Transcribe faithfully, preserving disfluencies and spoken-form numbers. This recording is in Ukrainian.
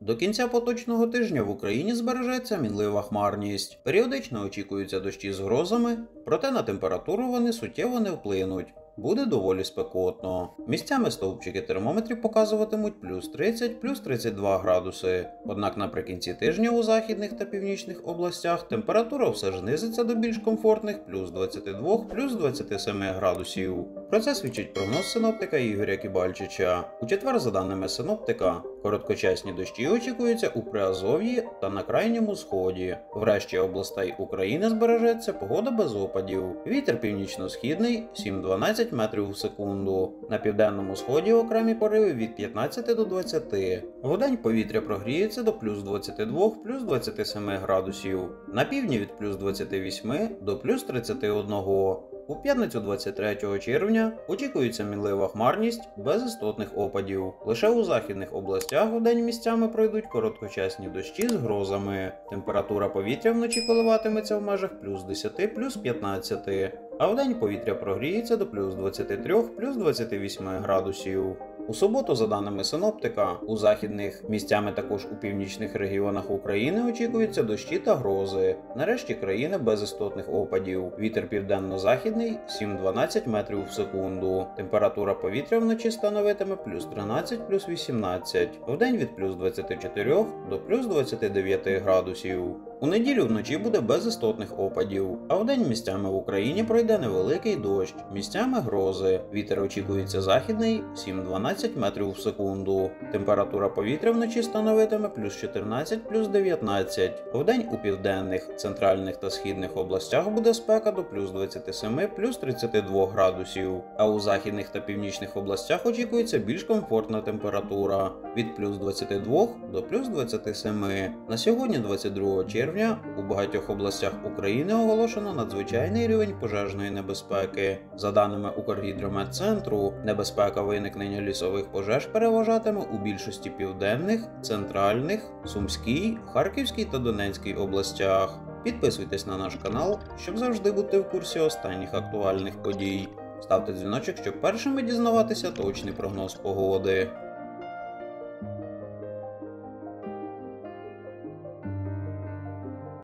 До кінця поточного тижня в Україні збережеться мінлива хмарність. Періодично очікуються дощі з грозами, проте на температуру вони суттєво не вплинуть. Буде доволі спекотно. Місцями стовпчики термометрів показуватимуть плюс тридцять, плюс тридцять два градуси. Однак наприкінці тижня у західних та північних областях температура все ж знизиться до більш комфортних плюс двадцяти двох, плюс двадцяти семи градусів. Про це свідчить прогноз синоптика Ігоря Кібальчича. У четвер, за даними синоптика, короткочасні дощі очікуються у Приазов'ї та на крайньому сході. В решті областей України збережеться погода без опадів. Вітер північно-східний сім-дванадцять метрів в секунду. На південному сході окремі пориви від п'ятнадцяти до двадцяти. Вдень повітря прогріється до плюс двадцяти двох, плюс двадцяти семи градусів. На півдні від плюс двадцяти восьми до плюс тридцяти одного. У п'ятницю двадцять третього червня очікується мінлива хмарність без істотних опадів. Лише у західних областях вдень місцями пройдуть короткочасні дощі з грозами. Температура повітря вночі коливатиметься в межах плюс десяти, плюс п'ятнадцяти, а вдень повітря прогріється до плюс двадцяти трьох, плюс двадцяти восьми градусів. У суботу, за даними синоптика, у західних, місцями також у північних регіонах України очікуються дощі та грози. Нарешті країни без істотних опадів. Вітер південно-західний сім-дванадцять метрів в секунду. Температура повітря вночі становитиме плюс тринадцять, плюс вісімнадцять. Вдень від плюс двадцяти чотирьох до плюс двадцяти дев'яти градусів. У неділю вночі буде без істотних опадів, а вдень місцями в Україні пройде невеликий дощ, місцями грози. Вітер очікується західний сім-дванадцять метрів в секунду. Температура повітря вночі становитиме плюс чотирнадцять, плюс дев'ятнадцять. Вдень у південних, центральних та східних областях буде спека до плюс двадцяти семи, плюс тридцяти двох градусів. А у західних та північних областях очікується більш комфортна температура від плюс двадцяти двох до плюс двадцяти семи. На сьогодні, двадцять другого червня, у багатьох областях України оголошено надзвичайний рівень пожежної небезпеки. За даними Укргідрометцентру, небезпека виникнення лісових пожеж переважатиме у більшості південних, центральних, Сумській, Харківській та Донецькій областях. Підписуйтесь на наш канал, щоб завжди бути в курсі останніх актуальних подій. Ставте дзвіночок, щоб першими дізнаватися точний прогноз погоди.